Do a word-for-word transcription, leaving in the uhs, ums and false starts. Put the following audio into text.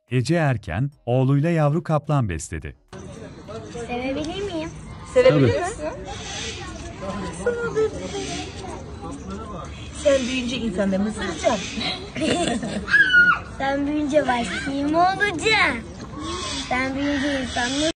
Ece Erken, oğluyla yavru kaplan besledi. Sevebilir miyim? Sevebilir misin? Sen büyüyünce insanları mı ısıracaksın? Sen büyüyünce vahşi mi olacaksın? Sen büyüyünce insanları